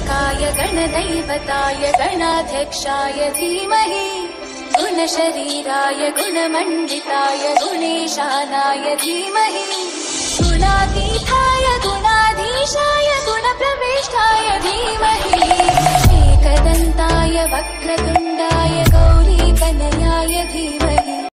गणनायकाय गणदैवताय गणाध्यक्षाय धीमहि गुणशरीराय गुणमण्डिताय गुणेशानाय धीमहि गुणातीताय गुणाधीशाय गुणप्रविष्टाय धीमहि